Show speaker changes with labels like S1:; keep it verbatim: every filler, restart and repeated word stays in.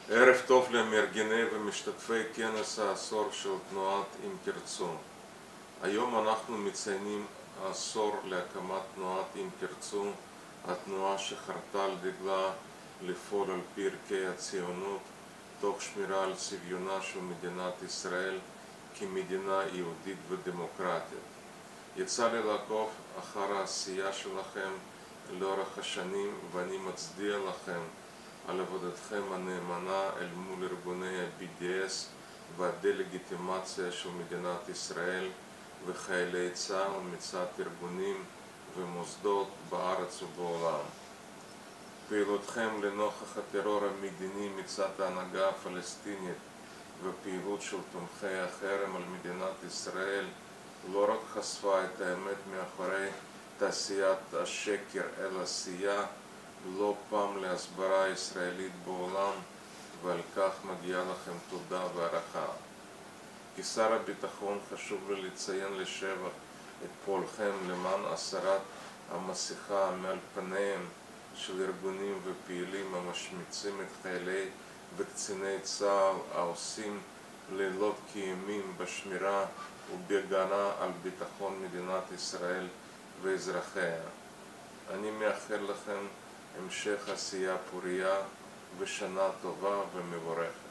S1: ערב טוב למארגני ומשתתפי כנס העשור של תנועת אם תרצו. היום אנחנו מציינים עשור להקמת תנועת אם תרצו, התנועה שחרתה על דגלה לפעול על פי ערכי הציונות, תוך שמירה על צביונה של מדינת ישראל כמדינה יהודית ודמוקרטית. יצא לי לעקוב אחר העשייה שלכם לאורך השנים, ואני מצדיע לכם על עבודתכם הנאמנה אל מול ארגוני ה-בי די אס והדה-לגיטימציה של מדינת ישראל וחיילי צה"ל מצד ארגונים ומוסדות בארץ ובעולם. פעילותכם לנוכח הטרור המדיני מצד ההנהגה הפלסטינית ופעילות של תומכי החרם על מדינת ישראל לא רק חשפה את האמת מאחורי תעשיית השקר, אלא סייעה לא פעם להסברה ישראלית בעולם, ועל כך מגיעה לכם תודה והערכה. כשר הביטחון חשוב לי לציין לשבח את פועלכם למען הסרת המסכה מעל פניהם של ארגונים ופעילים המשמיצים את חיילי וקציני צה"ל העושים לילות כימים בשמירה ובהגנה על ביטחון מדינת ישראל ואזרחיה. אני מאחל לכם המשך עשייה פורייה ושנה טובה ומבורכת.